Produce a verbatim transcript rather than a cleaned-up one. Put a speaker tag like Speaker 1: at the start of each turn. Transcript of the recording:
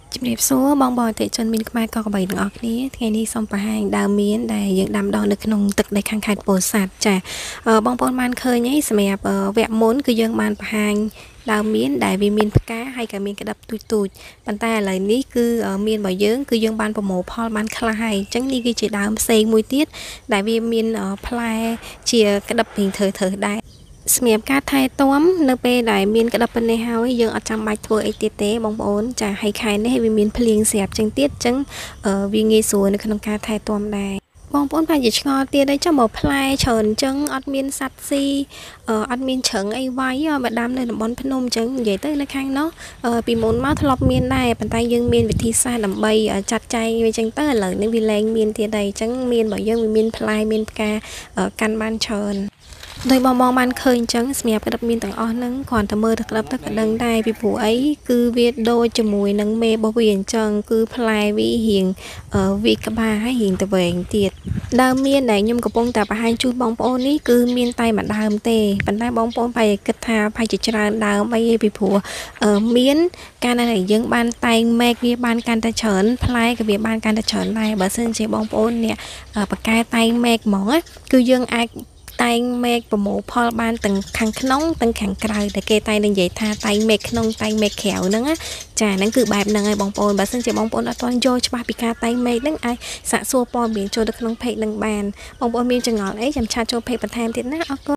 Speaker 1: ជំរាបសួរបងប្អូនអតិថិជនមានខ្មែរក៏កបីទាំងអស់គ្នាថ្ងៃនេះសូមបង្ហាញដើមមៀនដែលយើងដាំដុះនៅក្នុងទឹកដីខាងខេត្តពោធិ៍សាត់ចាបងប្អូនបានឃើញហើយសម្រាប់វគ្គមុនគឺយើងបានបង្ហាញដើមមៀនដែលវាមានផ្កាហើយក៏មានក្តាប់ទូចទូចប៉ុន្តែឥឡូវនេះគឺមៀនរបស់យើងគឺយើងបានប្រមូលផលបានខ្លះហើយអញ្ចឹងនេះគឺជាដើមផ្សេងមួយទៀតដែលវាមានផ្លែជាក្តាប់ពីធ្វើធ្វើដែរសម្រាប់ការថែទាំនៅពេលដែលមានក្តាប់ប៉ុណ្ណេះហើយយើងអត់ចាំបាច់ធ្វើអីទៀតទេបងប្អូនចាហើយខែនេះវាមានភ្លៀងស្រាប់ចឹងទៀតចឹងវាងាយស្រួលនៅក្នុងការថែទាំដែរបងប្អូនប្រហែលជាឆ្ងល់ទៀតហើយចាំមកផ្លែច្រើនចឹងអត់មានសัตว์ស៊ីអត់មានជ្រឹងអីវាយមកដាំនៅតំបន់ភ្នំចឹងនិយាយទៅនៅខាងនោះពីមុនមកធ្លាប់មានដែរប៉ុន្តែយើងមានវិធីសាស្ត្រដើម្បីចាត់ចែងវាចឹងទៅឥឡូវនេះវាលែងមានទៀតហើយចឹងមានរបស់យើងវាមានផ្លែមានផ្កាកាន់បានច្រើនដោយបងបងបានឃើញអញ្ចឹងសម្រាប់ក្តាប់មានទាំងអស់ហ្នឹងគ្រាន់តែមើលទៅក្តាប់ទៅក៏ដឹងដែរពីព្រោះអីគឺវាដូចជាមួយនឹងមេរបស់វាអញ្ចឹងគឺផ្លែវារៀងវាក្បាលហើយរៀងទៅវែងទៀតដើមមានដែលខ្ញុំកំពុងតែបង្ហាញជូនបងប្អូននេះគឺមានតែមួយដើមទេប៉ុន្តែបងប្អូនប្រហែលគិតថាប្រហែលជាច្រើនដើមអីពីព្រោះមានការដែលយើងបានតែងមែកវាបានកាន់តែច្រើនផ្លែក៏វាបានកាន់តែច្រើនដែរបើសិនជាបងប្អូនអ្នកបកកែតែងមែកហ្មងគឺយើងអាចតែងមេឃប្រមូលផលបានទាំងខាងក្នុងទាំងខាងក្រៅតែគេតែងនិយាយថាតែងមេឃក្នុងតែងមេឃក្រៅហ្នឹងចាហ្នឹងគឺបែបហ្នឹងហើយបងប្អូនបើសិនជាបងប្អូនអត់ទាន់យល់ច្បាស់ពីការតែងមេឃហ្នឹងអាចសាកសួរព័ត៌មានចូលទៅក្នុង page ហ្នឹងបានបងប្អូនមានចម្ងល់អីចាំឆាតចូល page បន្ថែមទៀតណាអរគុណ